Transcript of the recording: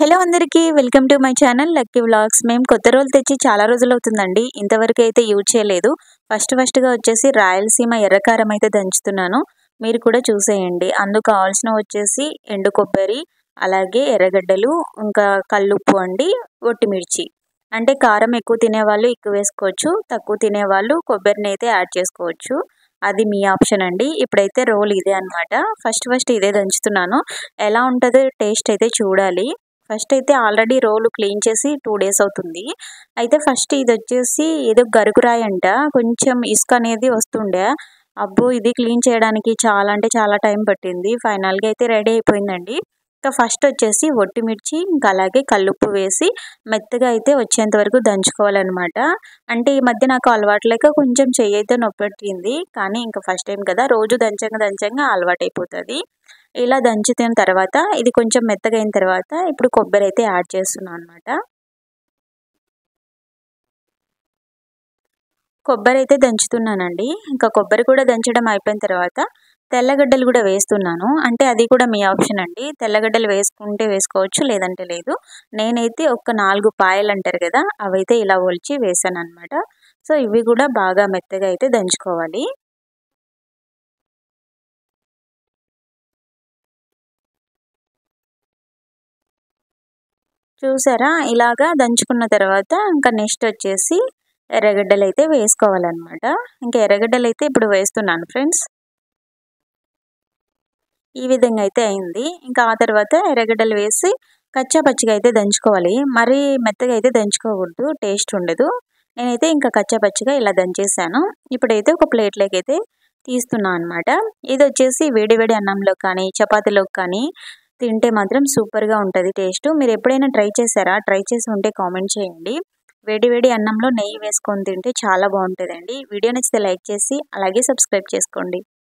Hello అందరికీ welcome to my channel Lucky vlogs. మేము కొత్త రోలు తెచ్చి చాలా రోజులు అవుతుందండి. ఇంతవరకు అయితే యూజ్ చేయలేదు. ఫస్ట్గా వచ్చేసి రాయలసీమ ఎర్రకారం అయితే దంచుతున్నాను. మీరు కూడా చూసేయండి. అందుకు కావాల్సిన వచ్చేసి ఎండు కొబ్బరి, అలాగే ఎర్రగడ్డలు, ఇంకా కల్లుప్పు అండి, ఒట్టిమిర్చి. అంటే కారం ఎక్కువ తినేవాళ్ళు ఎక్కువ వేసుకోవచ్చు, తక్కువ తినేవాళ్ళు కొబ్బరిని అయితే యాడ్ చేసుకోవచ్చు. అది మీ ఆప్షన్ అండి. ఇప్పుడైతే రోల్ ఇదే అనమాట. ఫస్ట్ ఇదే దంచుతున్నాను. ఎలా ఉంటుందో టేస్ట్ అయితే చూడాలి. ఫస్ట్ అయితే ఆల్రెడీ రోలు క్లీన్ చేసి 2 డేస్ అవుతుంది. అయితే ఫస్ట్ ఇది వచ్చేసి ఏదో గరుకురాయి అంట, కొంచెం ఇసుక అనేది వస్తుండే. అబ్బో, ఇది క్లీన్ చేయడానికి చాలా అంటే చాలా టైం పట్టింది. ఫైనల్గా అయితే రెడీ అయిపోయిందండి. ఇంకా ఫస్ట్ వచ్చేసి ఒట్టిమిర్చి, ఇంకా అలాగే కల్లుప్పు వేసి మెత్తగా అయితే వచ్చేంత వరకు దంచుకోవాలన్నమాట. అంటే ఈ మధ్య నాకు అలవాటు లేక కొంచెం చెయ్యి అయితే నొప్పెట్టింది. కానీ ఇంకా ఫస్ట్ టైం కదా, రోజు దంచంగా అలవాటు అయిపోతుంది. ఇలా దంచుతున్న తర్వాత ఇది కొంచెం మెత్తగా అయిన తర్వాత ఇప్పుడు కొబ్బరి అయితే యాడ్ చేస్తున్నాను అనమాట. కొబ్బరి అయితే దంచుతున్నానండి. ఇంకా కొబ్బరి కూడా దంచడం అయిపోయిన తర్వాత తెల్లగడ్డలు కూడా వేస్తున్నాను. అంటే అది కూడా మీ ఆప్షన్ అండి. తెల్లగడ్డలు వేసుకుంటే వేసుకోవచ్చు, లేదంటే లేదు. నేనైతే ఒక 4 పాయలు అంటారు కదా, అవైతే ఇలా ఒలిచి వేసాను అనమాట. సో ఇవి కూడా బాగా మెత్తగా అయితే దంచుకోవాలి. చూసారా, ఇలాగా దంచుకున్న తర్వాత ఇంకా నెక్స్ట్ వచ్చేసి ఎర్రగడ్డలు అయితే వేసుకోవాలన్నమాట. ఇంకా ఎర్రగడ్డలు అయితే ఇప్పుడు వేస్తున్నాను ఫ్రెండ్స్. ఈ విధంగా అయితే అయింది. ఇంకా ఆ తర్వాత ఎర్రగడ్డలు వేసి కచ్చా పచ్చిగా అయితే దంచుకోవాలి. మరీ మెత్తగా అయితే దంచుకోకూడదు, టేస్ట్ ఉండదు. నేనైతే ఇంకా కచ్చా పచ్చిగా ఇలా దంచేసాను. ఇప్పుడైతే ఒక ప్లేట్లోకి అయితే తీస్తున్నాను అనమాట. ఇది వచ్చేసి వేడి వేడి అన్నంలో కానీ చపాతీలోకి కానీ తింటే మాత్రం సూపర్గా ఉంటుంది టేస్ట్. మీరు ఎప్పుడైనా ట్రై చేశారా? ట్రై చేసి ఉంటే కామెంట్ చేయండి. వేడి వేడి అన్నంలో నెయ్యి వేసుకొని తింటే చాలా బాగుంటుందండి. వీడియో నచ్చితే లైక్ చేసి అలాగే సబ్స్క్రైబ్ చేసుకోండి.